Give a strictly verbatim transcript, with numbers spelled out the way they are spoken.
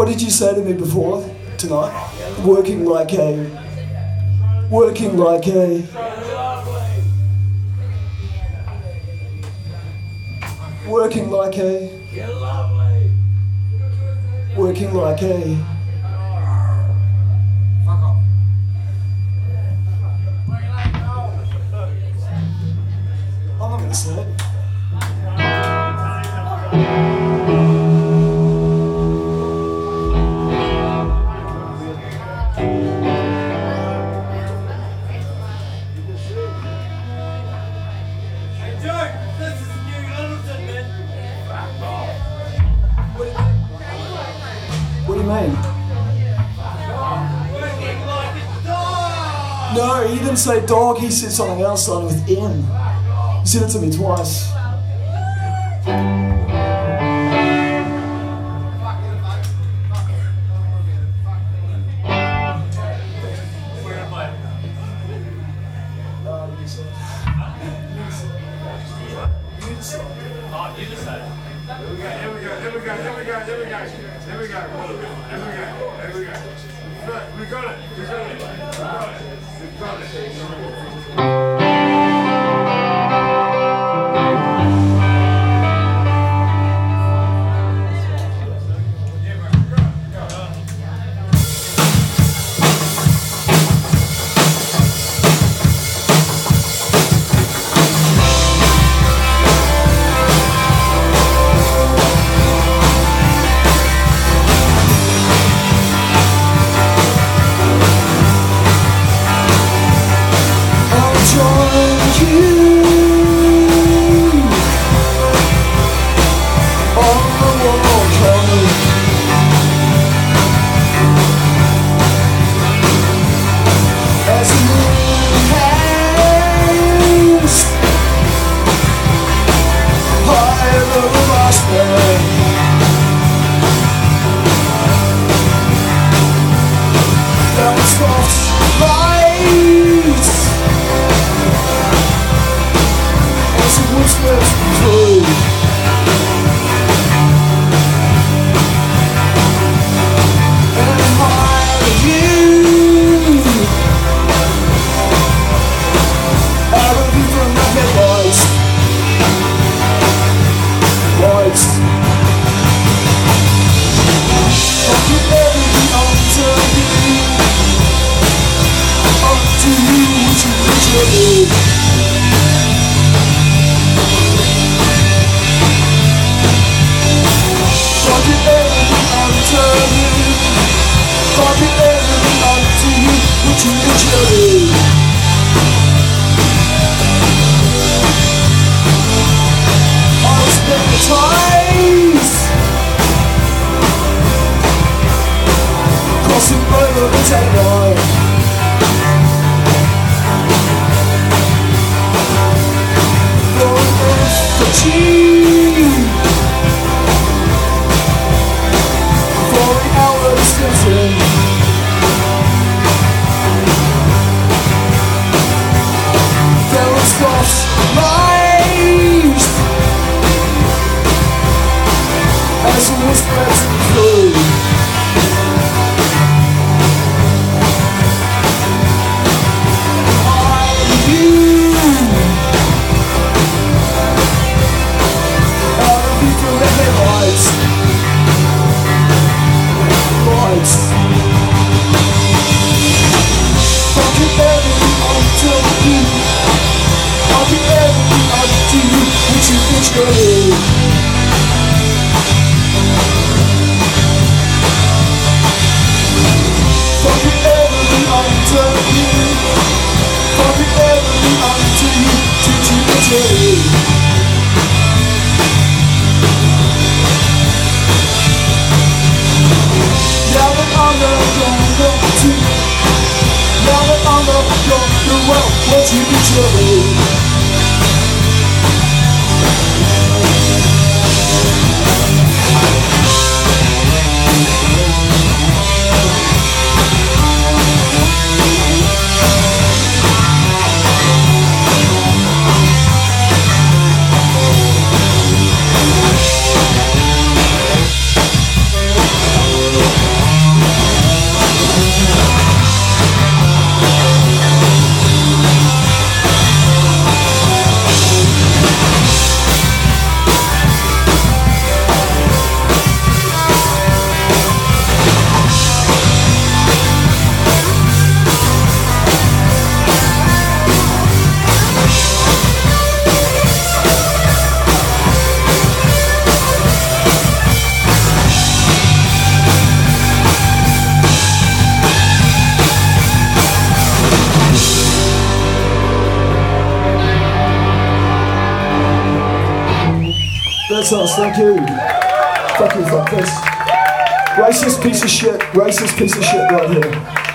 What did you say to me before tonight? Working like a, working like a, working like a, working like a. I'm not gonna say it. What do you mean? No, he didn't say dog, he said something else starting with N. He said it to me twice. That's us, thank you. Thank you, fuckface. Racist piece of shit, racist piece of shit right here.